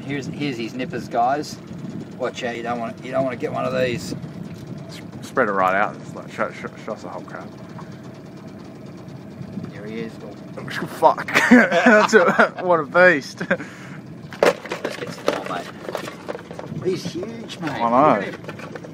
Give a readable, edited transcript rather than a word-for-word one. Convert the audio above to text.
Here's his nippers, guys. Watch out! You don't want to get one of these. Spread it right out. It's like show us the whole crab. Here he is. Fuck! What a beast! Let's get some more, mate. He's huge, mate. I know.